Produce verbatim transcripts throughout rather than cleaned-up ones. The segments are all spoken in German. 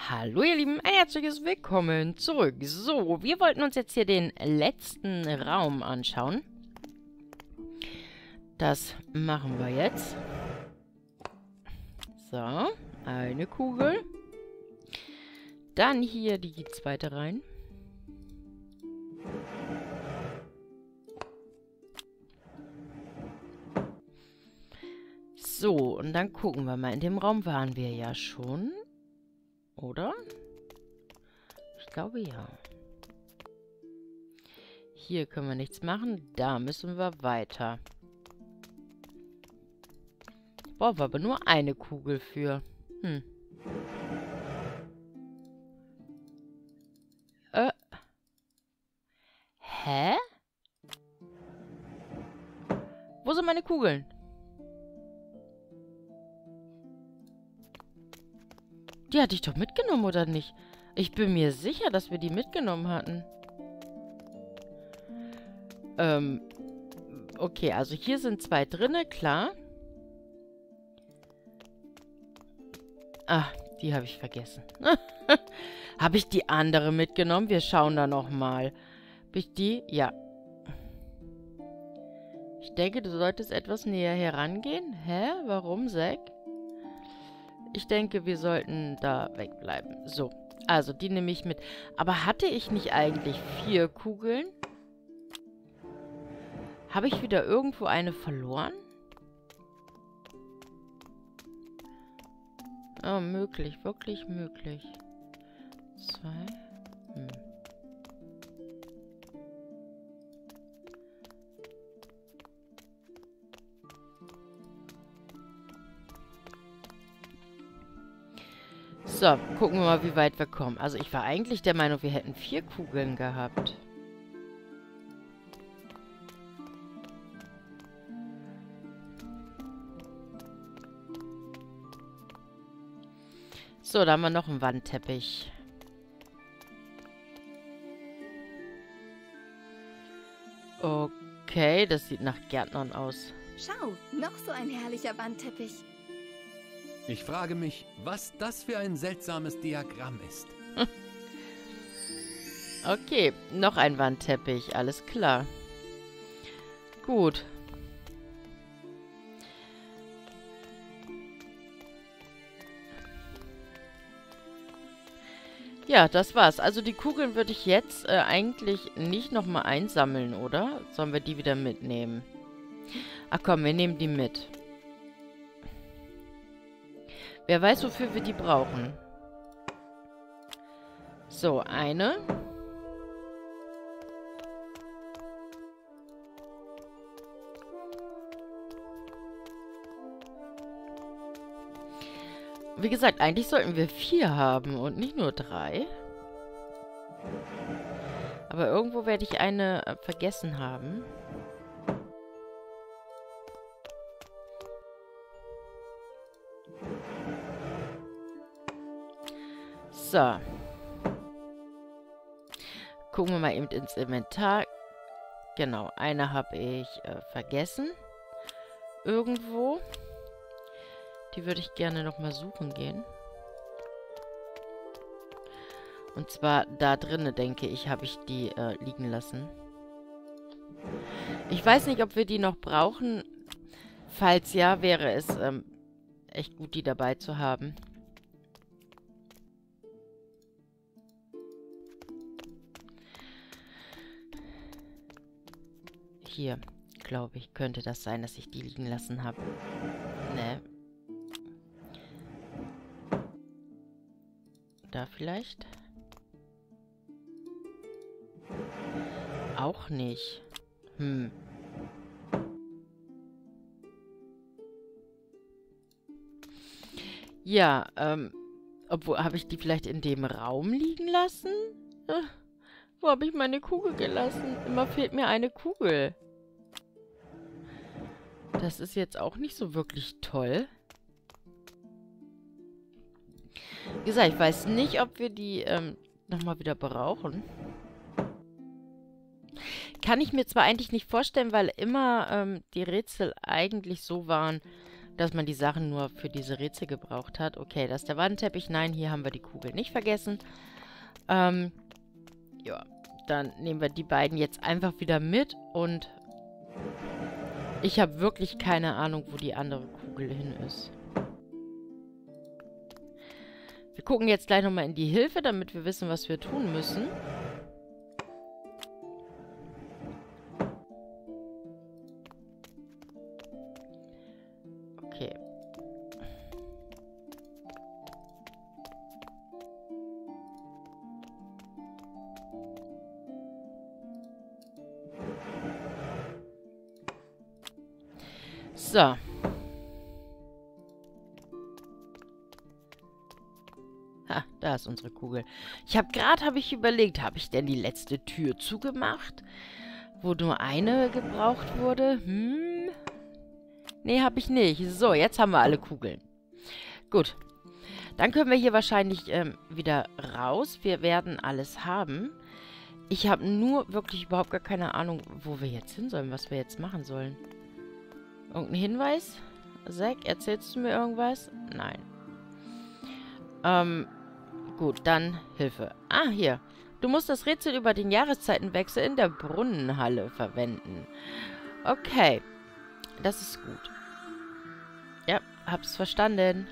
Hallo ihr Lieben, ein herzliches Willkommen zurück. So, wir wollten uns jetzt hier den letzten Raum anschauen. Das machen wir jetzt. So, eine Kugel. Dann hier die zweite rein. So, und dann gucken wir mal. In dem Raum waren wir ja schon. Oder? Ich glaube ja. Hier können wir nichts machen. Da müssen wir weiter. Brauchen wir aber nur eine Kugel für. Hm. Äh. Hä? Wo sind meine Kugeln? Die hatte ich doch mitgenommen, oder nicht? Ich bin mir sicher, dass wir die mitgenommen hatten. Ähm, okay, also hier sind zwei drinne, klar. Ah, die habe ich vergessen. Habe ich die andere mitgenommen? Wir schauen da nochmal. Habe ich die? Ja. Ich denke, du solltest etwas näher herangehen. Hä? Warum, Zack? Ich denke, wir sollten da wegbleiben. So, also die nehme ich mit. Aber hatte ich nicht eigentlich vier Kugeln? Habe ich wieder irgendwo eine verloren? Oh, möglich, wirklich möglich. Zwei. Hm. So, gucken wir mal, wie weit wir kommen. Also ich war eigentlich der Meinung, wir hätten vier Kugeln gehabt. So, da haben wir noch einen Wandteppich. Okay, das sieht nach Gärtnern aus. Schau, noch so ein herrlicher Wandteppich. Ich frage mich, was das für ein seltsames Diagramm ist. Okay, noch ein Wandteppich, alles klar. Gut. Ja, das war's. Also die Kugeln würde ich jetzt äh, eigentlich nicht nochmal einsammeln, oder? Sollen wir die wieder mitnehmen? Ach komm, wir nehmen die mit. Wer weiß, wofür wir die brauchen. So, eine. Wie gesagt, eigentlich sollten wir vier haben und nicht nur drei. Aber irgendwo werde ich eine äh, vergessen haben. So. Gucken wir mal eben ins Inventar. Genau, eine habe ich äh, vergessen. Irgendwo. Die würde ich gerne nochmal suchen gehen. Und zwar da drinnen, denke ich, habe ich die äh, liegen lassen. Ich weiß nicht, ob wir die noch brauchen. Falls ja, wäre es ähm, echt gut, die dabei zu haben. Hier, glaube ich, könnte das sein, dass ich die liegen lassen habe. Ne. Da vielleicht? Auch nicht. Hm. Ja, ähm, obwohl, habe ich die vielleicht in dem Raum liegen lassen? Äh, wo habe ich meine Kugel gelassen? Immer fehlt mir eine Kugel. Das ist jetzt auch nicht so wirklich toll. Wie gesagt, ich weiß nicht, ob wir die ähm, nochmal wieder brauchen. Kann ich mir zwar eigentlich nicht vorstellen, weil immer ähm, die Rätsel eigentlich so waren, dass man die Sachen nur für diese Rätsel gebraucht hat. Okay, das ist der Wandteppich. Nein, hier haben wir die Kugel nicht vergessen. Ähm, ja, dann nehmen wir die beiden jetzt einfach wieder mit und ich habe wirklich keine Ahnung, wo die andere Kugel hin ist. Wir gucken jetzt gleich nochmal in die Hilfe, damit wir wissen, was wir tun müssen. Okay. So. Ha, da ist unsere Kugel. Ich habe gerade, habe ich überlegt, habe ich denn die letzte Tür zugemacht, wo nur eine gebraucht wurde? Hm. Nee, habe ich nicht. So, jetzt haben wir alle Kugeln. Gut. Dann können wir hier wahrscheinlich ähm, wieder raus. Wir werden alles haben. Ich habe nur wirklich überhaupt gar keine Ahnung, wo wir jetzt hin sollen, was wir jetzt machen sollen. Irgendein Hinweis? Zack, erzählst du mir irgendwas? Nein. Ähm, gut, dann Hilfe. Ah, hier. Du musst das Rätsel über den Jahreszeitenwechsel in der Brunnenhalle verwenden. Okay. Das ist gut. Ja, hab's verstanden.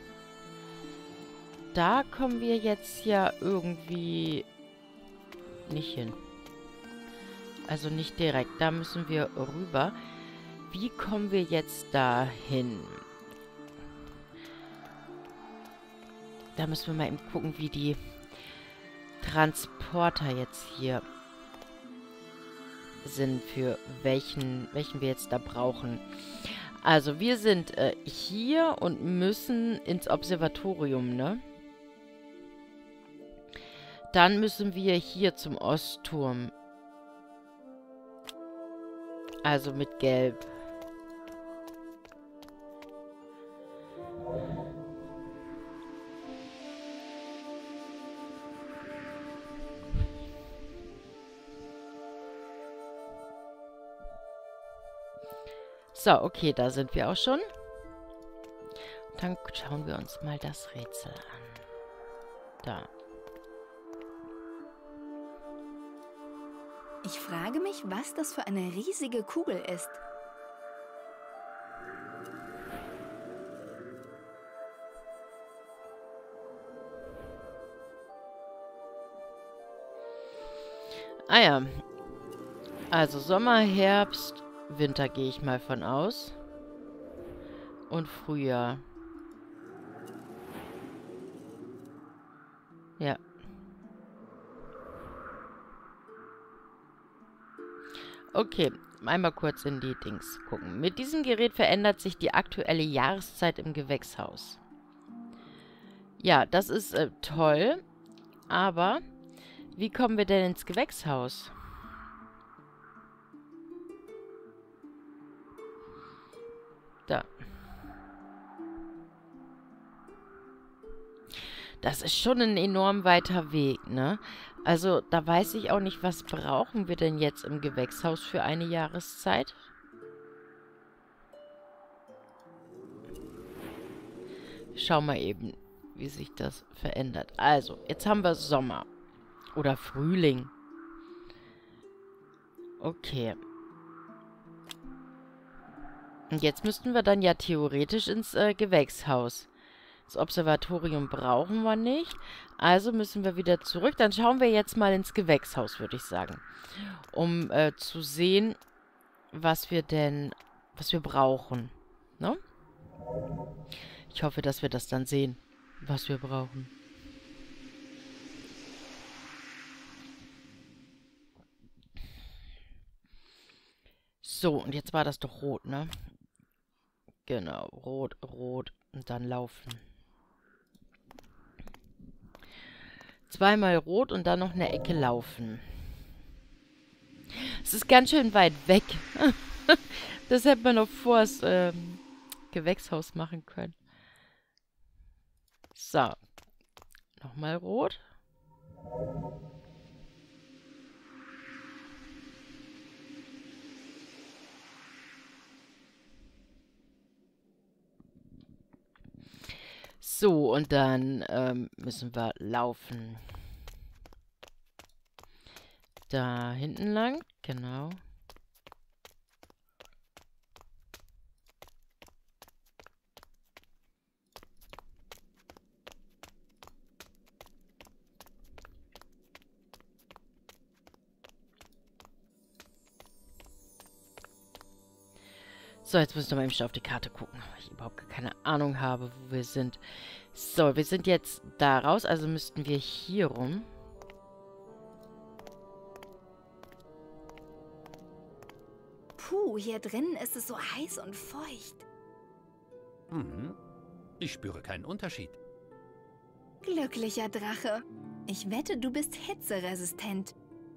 Da kommen wir jetzt ja irgendwie nicht hin. Also nicht direkt. Da müssen wir rüber. Wie kommen wir jetzt da hin? Da müssen wir mal eben gucken, wie die Transporter jetzt hier sind, für welchen, welchen wir jetzt da brauchen. Also wir sind äh, hier und müssen ins Observatorium, ne? Dann müssen wir hier zum Ostturm. Also mit Gelb. So, okay, da sind wir auch schon. Und dann schauen wir uns mal das Rätsel an. Da. Ich frage mich, was das für eine riesige Kugel ist. Ah ja. Also Sommer, Herbst, Winter gehe ich mal von aus. Und Frühjahr. Ja. Okay, einmal kurz in die Dings gucken. Mit diesem Gerät verändert sich die aktuelle Jahreszeit im Gewächshaus. Ja, das ist äh, toll. Aber wie kommen wir denn ins Gewächshaus? Da. Das ist schon ein enorm weiter Weg, ne? Also, da weiß ich auch nicht, was brauchen wir denn jetzt im Gewächshaus für eine Jahreszeit? Schau mal eben, wie sich das verändert. Also, jetzt haben wir Sommer. Oder Frühling. Okay. Und jetzt müssten wir dann ja theoretisch ins äh, Gewächshaus. Das Observatorium brauchen wir nicht. Also müssen wir wieder zurück. Dann schauen wir jetzt mal ins Gewächshaus, würde ich sagen. Um äh, zu sehen, was wir denn, was wir brauchen. Ne? Ich hoffe, dass wir das dann sehen, was wir brauchen. So, und jetzt war das doch rot, ne? Genau, rot, rot und dann laufen. Zweimal rot und dann noch eine Ecke laufen. Es ist ganz schön weit weg. Das hätte man noch vor das ähm, Gewächshaus machen können. So. Nochmal rot. So, und dann ähm, müssen wir laufen. Da hinten lang, genau. So, jetzt müssen wir mal eben auf die Karte gucken, weil ich überhaupt gar keine Ahnung habe, wo wir sind. So, wir sind jetzt da raus, also müssten wir hier rum. Puh, hier drinnen ist es so heiß und feucht. Mhm. Ich spüre keinen Unterschied. Glücklicher Drache. Ich wette, du bist hitzeresistent.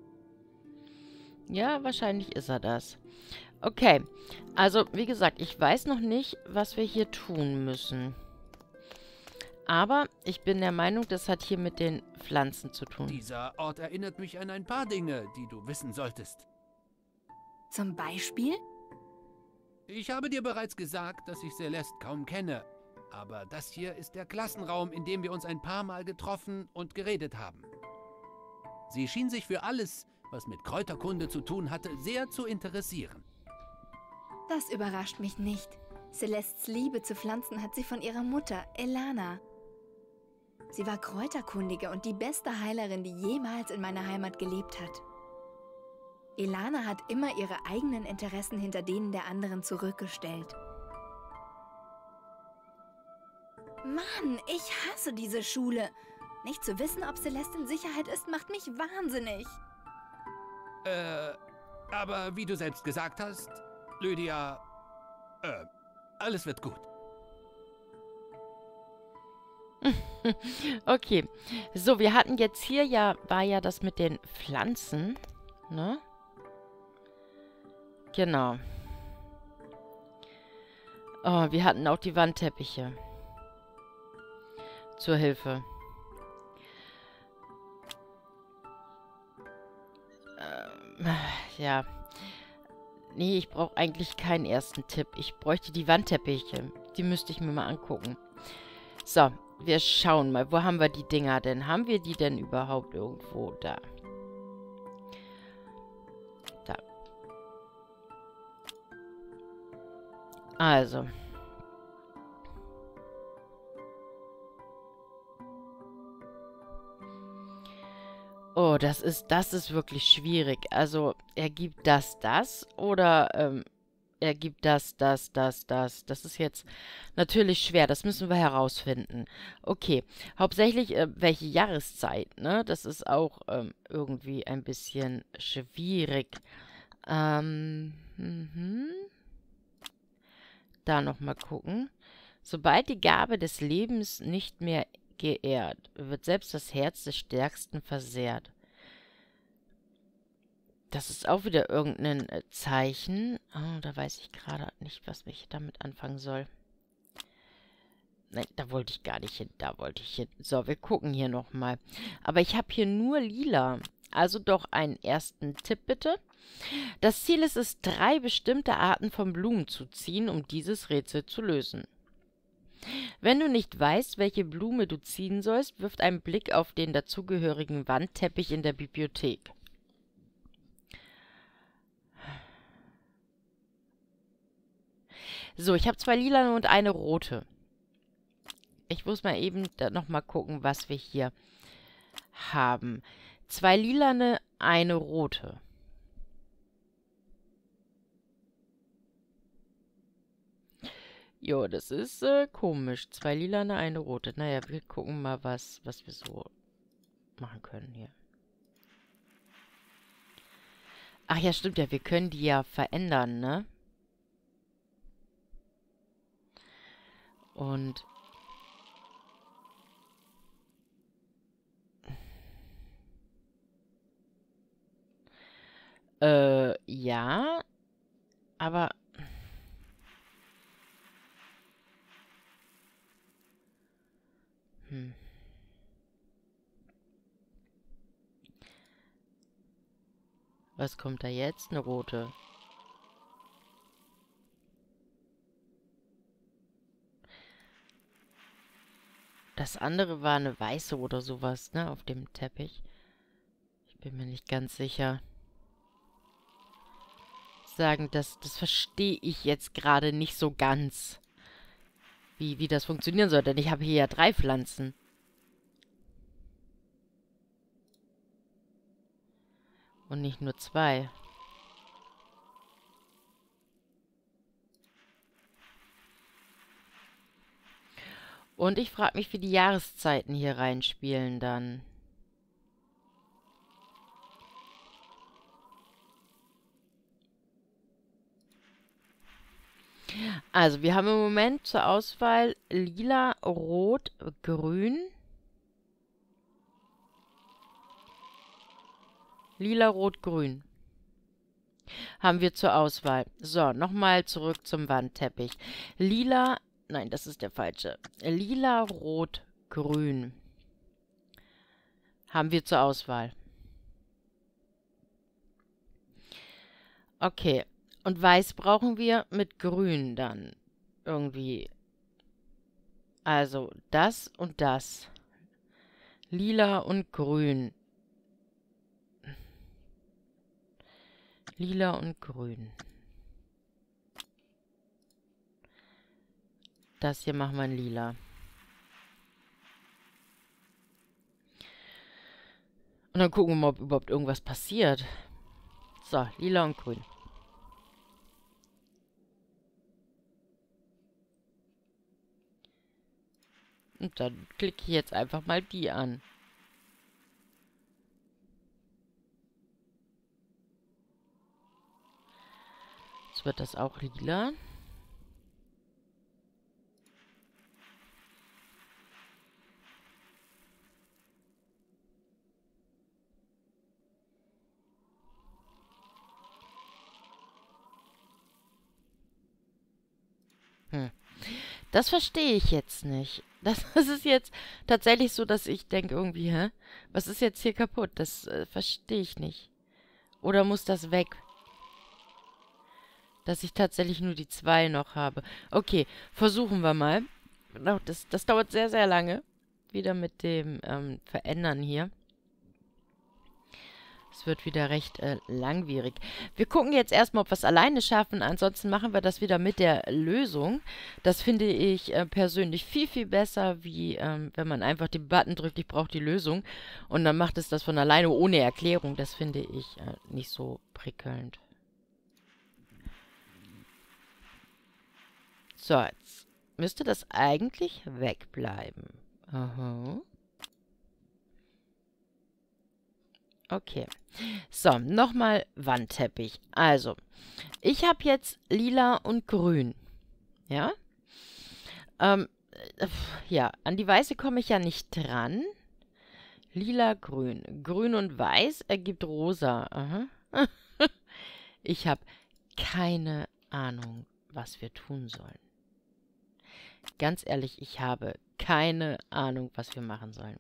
Ja, wahrscheinlich ist er das. Okay, also wie gesagt, ich weiß noch nicht, was wir hier tun müssen. Aber ich bin der Meinung, das hat hier mit den Pflanzen zu tun. Dieser Ort erinnert mich an ein paar Dinge, die du wissen solltest. Zum Beispiel? Ich habe dir bereits gesagt, dass ich Celeste kaum kenne. Aber das hier ist der Klassenraum, in dem wir uns ein paar Mal getroffen und geredet haben. Sie schien sich für alles, was mit Kräuterkunde zu tun hatte, sehr zu interessieren. Das überrascht mich nicht. Celestes Liebe zu Pflanzen hat sie von ihrer Mutter, Elana. Sie war Kräuterkundige und die beste Heilerin, die jemals in meiner Heimat gelebt hat. Elana hat immer ihre eigenen Interessen hinter denen der anderen zurückgestellt. Mann, ich hasse diese Schule. Nicht zu wissen, ob Celeste in Sicherheit ist, macht mich wahnsinnig. Äh, aber wie du selbst gesagt hast, Lydia, äh, alles wird gut. Okay, so, wir hatten jetzt hier ja, war ja das mit den Pflanzen, ne? Genau. Oh, wir hatten auch die Wandteppiche. Zur Hilfe. Ähm, ja. Nee, ich brauche eigentlich keinen ersten Tipp. Ich bräuchte die Wandteppiche. Die müsste ich mir mal angucken. So, wir schauen mal. Wo haben wir die Dinger denn? Haben wir die denn überhaupt irgendwo da? Da. Also. Oh, das ist, das ist wirklich schwierig. Also, ergibt das das oder ähm, ergibt das, das, das, das? Das ist jetzt natürlich schwer. Das müssen wir herausfinden. Okay, hauptsächlich äh, welche Jahreszeit, ne? Das ist auch ähm, irgendwie ein bisschen schwierig. Ähm, mhm. Da nochmal gucken. Sobald die Gabe des Lebens nicht mehr geehrt, wird selbst das Herz des Stärksten versehrt. Das ist auch wieder irgendein äh, Zeichen. Oh, da weiß ich gerade nicht, was ich damit anfangen soll. Nein, da wollte ich gar nicht hin. Da wollte ich hin. So, wir gucken hier nochmal. Aber ich habe hier nur lila. Also doch einen ersten Tipp bitte. Das Ziel ist es, drei bestimmte Arten von Blumen zu ziehen, um dieses Rätsel zu lösen. Wenn du nicht weißt, welche Blume du ziehen sollst, wirf einen Blick auf den dazugehörigen Wandteppich in der Bibliothek. So, ich habe zwei lilane und eine rote. Ich muss mal eben nochmal gucken, was wir hier haben. Zwei lilane, eine rote. Jo, das ist äh, komisch. Zwei lilane, eine rote. Naja, wir gucken mal, was, was wir so machen können hier. Ach ja, stimmt ja. Wir können die ja verändern, ne? Und... Äh, ja. Aber... Hm. Was kommt da jetzt? Eine rote. Das andere war eine weiße oder sowas, ne, auf dem Teppich. Ich bin mir nicht ganz sicher. Sagen, das, das verstehe ich jetzt gerade nicht so ganz, wie, wie das funktionieren soll, denn ich habe hier ja drei Pflanzen. Und nicht nur zwei. Und ich frage mich, wie die Jahreszeiten hier reinspielen dann. Also, wir haben im Moment zur Auswahl lila, rot, grün. Lila, rot, grün. Haben wir zur Auswahl. So, nochmal zurück zum Wandteppich. Lila, nein, das ist der falsche. Lila, rot, grün. Haben wir zur Auswahl. Okay. Und weiß brauchen wir mit grün dann. Irgendwie. Also, das und das. Lila und grün. Lila und grün. Das hier machen wir in lila. Und dann gucken wir mal, ob überhaupt irgendwas passiert. So, lila und grün. Und dann klicke ich jetzt einfach mal die an. Jetzt wird das auch lila. Hm. Das verstehe ich jetzt nicht. Das, das ist jetzt tatsächlich so, dass ich denke irgendwie, hä? Was ist jetzt hier kaputt? Das äh, verstehe ich nicht. Oder muss das weg? Dass ich tatsächlich nur die zwei noch habe. Okay, versuchen wir mal. Das, das dauert sehr, sehr lange. Wieder mit dem ähm, Verändern hier. Es wird wieder recht äh, langwierig. Wir gucken jetzt erstmal, ob wir es alleine schaffen. Ansonsten machen wir das wieder mit der Lösung. Das finde ich äh, persönlich viel, viel besser, wie ähm, wenn man einfach den Button drückt, ich brauche die Lösung. Und dann macht es das von alleine ohne Erklärung. Das finde ich äh, nicht so prickelnd. So, jetzt müsste das eigentlich wegbleiben. Aha. Okay. So, nochmal Wandteppich. Also, ich habe jetzt lila und grün. Ja? Ähm, äh, ja, an die weiße komme ich ja nicht dran. Lila, grün. Grün und weiß ergibt rosa. Aha. Ich habe keine Ahnung, was wir tun sollen. Ganz ehrlich, ich habe keine Ahnung, was wir machen sollen.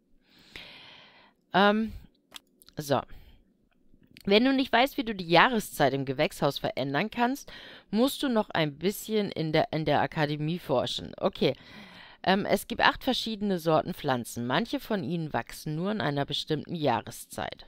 Ähm, so. Wenn du nicht weißt, wie du die Jahreszeit im Gewächshaus verändern kannst, musst du noch ein bisschen in der, in der Akademie forschen. Okay. Ähm, es gibt acht verschiedene Sorten Pflanzen. Manche von ihnen wachsen nur in einer bestimmten Jahreszeit.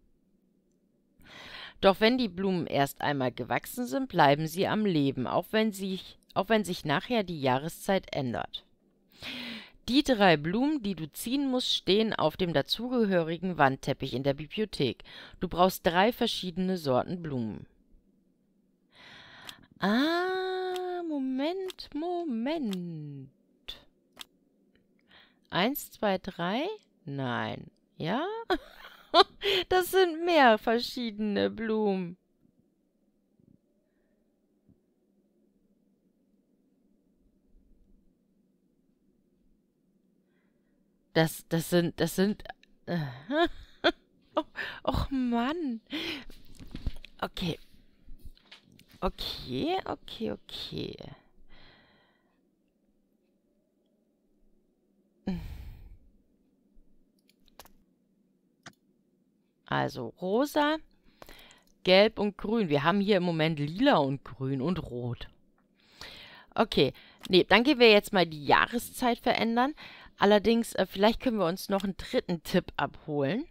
Doch wenn die Blumen erst einmal gewachsen sind, bleiben sie am Leben, auch wenn sich, auch wenn sich nachher die Jahreszeit ändert. Die drei Blumen, die du ziehen musst, stehen auf dem dazugehörigen Wandteppich in der Bibliothek. Du brauchst drei verschiedene Sorten Blumen. Ah, Moment, Moment. Eins, zwei, drei? Nein. Ja? Das sind mehr verschiedene Blumen. Das, das sind, das sind... Äh, oh, och Mann. Okay. Okay, okay, okay. Also rosa, gelb und grün. Wir haben hier im Moment lila und grün und rot. Okay, nee, dann gehen wir jetzt mal die Jahreszeit verändern. Allerdings, äh, vielleicht können wir uns noch einen dritten Tipp abholen.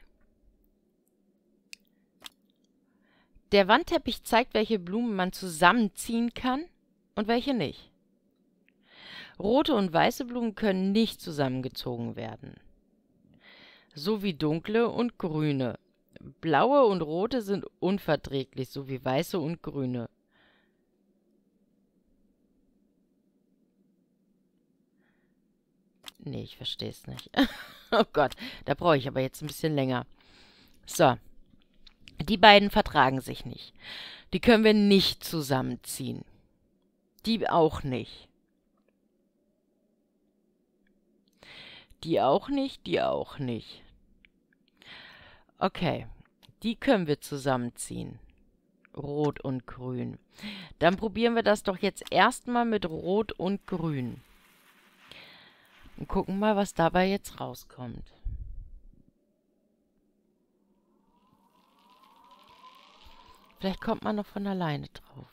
Der Wandteppich zeigt, welche Blumen man zusammenziehen kann und welche nicht. Rote und weiße Blumen können nicht zusammengezogen werden. Sowie dunkle und grüne. Blaue und rote sind unverträglich, sowie weiße und grüne. Nee, ich verstehe es nicht. Oh Gott, da brauche ich aber jetzt ein bisschen länger. So. Die beiden vertragen sich nicht. Die können wir nicht zusammenziehen. Die auch nicht. Die auch nicht, die auch nicht. Okay, die können wir zusammenziehen. Rot und Grün. Dann probieren wir das doch jetzt erstmal mit Rot und Grün. Und gucken mal, was dabei jetzt rauskommt. Vielleicht kommt man noch von alleine drauf.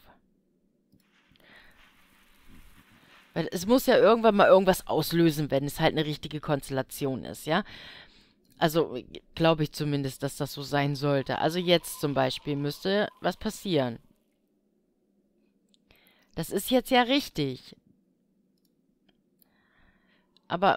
Weil es muss ja irgendwann mal irgendwas auslösen, wenn es halt eine richtige Konstellation ist, ja? Also glaube ich zumindest, dass das so sein sollte. Also jetzt zum Beispiel müsste was passieren. Das ist jetzt ja richtig. Aber...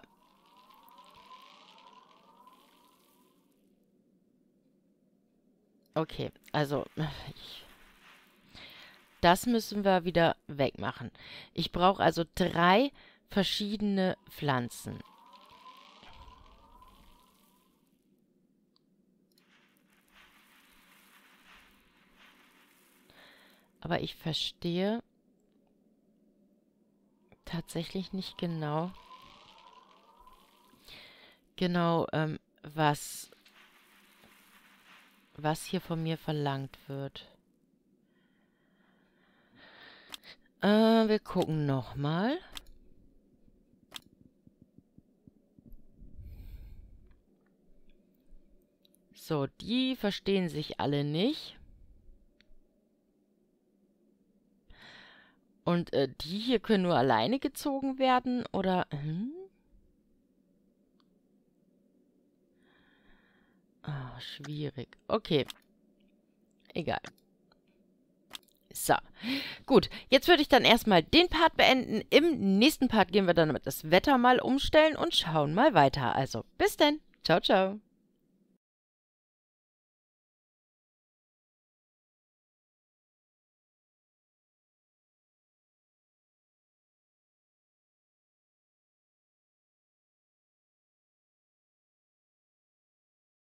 Okay, also... Ich, das müssen wir wieder wegmachen. Ich brauche also drei verschiedene Pflanzen. Aber ich verstehe tatsächlich nicht genau, genau, ähm, was, was hier von mir verlangt wird. Äh, wir gucken nochmal. So, die verstehen sich alle nicht. Und äh, die hier können nur alleine gezogen werden, oder... Hm? Ah, schwierig. Okay. Egal. So. Gut, jetzt würde ich dann erstmal den Part beenden. Im nächsten Part gehen wir dann das Wetter mal umstellen und schauen mal weiter. Also, bis denn. Ciao, ciao.